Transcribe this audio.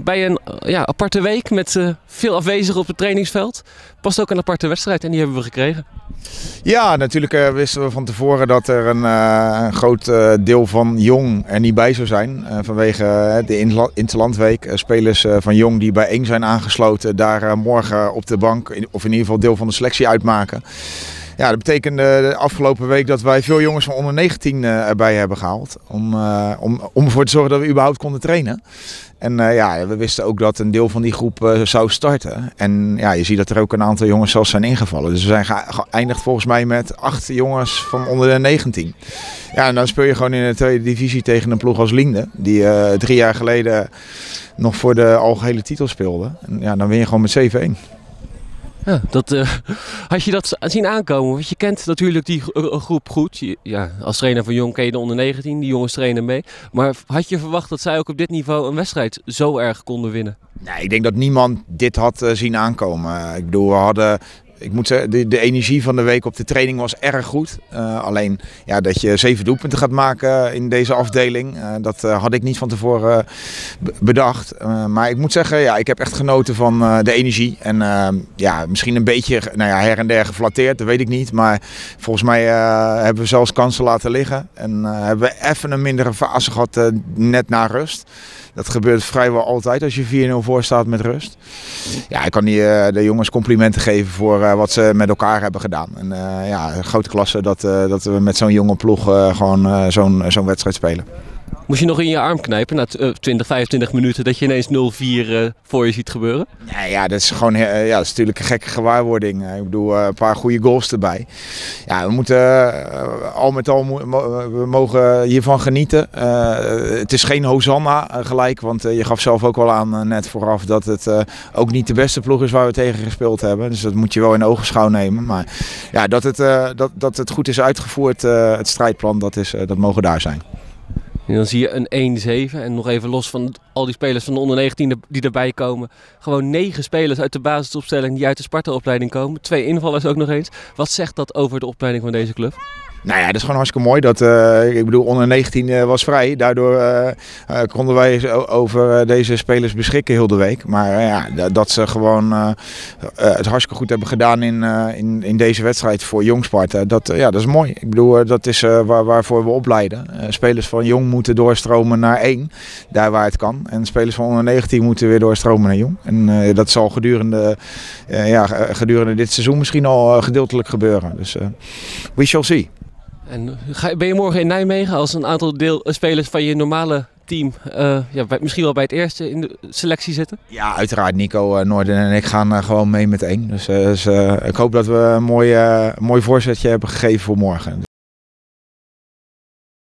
bij een aparte week met veel afwezigen op het trainingsveld. Past ook een aparte wedstrijd en die hebben we gekregen. Ja, natuurlijk wisten we van tevoren dat er een groot deel van Jong er niet bij zou zijn. Vanwege de Interlandweek. Spelers van Jong die bij 1 zijn aangesloten, daar morgen op de bank, of in ieder geval deel van de selectie uitmaken. Ja, dat betekende de afgelopen week dat wij veel jongens van onder 19 erbij hebben gehaald. Om ervoor te zorgen dat we überhaupt konden trainen. En we wisten ook dat een deel van die groep zou starten. En ja, je ziet dat er ook een aantal jongens zelfs zijn ingevallen. Dus we zijn geëindigd volgens mij met 8 jongens van onder de 19. Ja, en dan speel je gewoon in de tweede divisie tegen een ploeg als Liende. Die 3 jaar geleden nog voor de algehele titel speelde. En ja, dan win je gewoon met 7-1. Ja, had je dat zien aankomen? Want je kent natuurlijk die groep goed. Als trainer van Jong ken je de onder 19, die jongens trainen mee. Maar had je verwacht dat zij ook op dit niveau een wedstrijd zo erg konden winnen? Nee, ik denk dat niemand dit had zien aankomen. Ik bedoel, we hadden... Ik moet zeggen, de energie van de week op de training was erg goed. Alleen dat je 7 doelpunten gaat maken in deze afdeling, dat had ik niet van tevoren bedacht. Maar ik moet zeggen, ik heb echt genoten van de energie. En misschien een beetje her en der geflatteerd, dat weet ik niet. Maar volgens mij hebben we zelfs kansen laten liggen. En hebben we even een mindere fase gehad net na rust. Dat gebeurt vrijwel altijd als je 4-0 voor staat met rust. Ja, ik kan de jongens complimenten geven voor wat ze met elkaar hebben gedaan. En grote klasse dat we met zo'n jonge ploeg gewoon zo'n wedstrijd spelen. Moest je nog in je arm knijpen na 20, 25 minuten dat je ineens 0-4 voor je ziet gebeuren? Ja, dat is gewoon dat is natuurlijk een gekke gewaarwording. Ik bedoel, een paar goede goals erbij. Ja, we moeten al met al we mogen hiervan genieten. Het is geen Hosanna gelijk, want je gaf zelf ook wel aan net vooraf dat het ook niet de beste ploeg is waar we tegen gespeeld hebben. Dus dat moet je wel in ogenschouw nemen. Maar ja, dat het goed is uitgevoerd, het strijdplan, dat mogen daar zijn. En dan zie je een 1-7 en nog even los van al die spelers van de onder 19 die erbij komen. Gewoon 9 spelers uit de basisopstelling die uit de Sparta-opleiding komen. 2 invallers ook nog eens. Wat zegt dat over de opleiding van deze club? Nou ja, dat is gewoon hartstikke mooi. Ik bedoel, onder 19 was vrij. Daardoor konden wij over deze spelers beschikken heel de week. Maar dat ze gewoon het hartstikke goed hebben gedaan in deze wedstrijd voor Jong Sparta. Dat is mooi. Ik bedoel, dat is waarvoor we opleiden. Spelers van Jong moeten doorstromen naar 1, daar waar het kan. En spelers van onder 19 moeten weer doorstromen naar Jong. En dat zal gedurende dit seizoen misschien al gedeeltelijk gebeuren. Dus we shall see. En ben je morgen in Nijmegen als een aantal spelers van je normale team misschien wel bij het eerste in de selectie zitten? Ja, uiteraard. Nico Noorden en ik gaan gewoon mee met 1. Dus ik hoop dat we een mooi voorzetje hebben gegeven voor morgen.